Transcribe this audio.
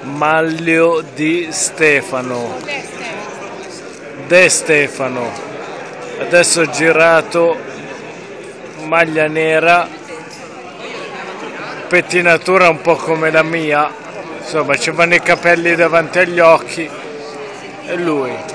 Maglio di Stefano, De Stefano, adesso girato, maglia nera, pettinatura un po' come la mia, insomma ci vanno i capelli davanti agli occhi e lui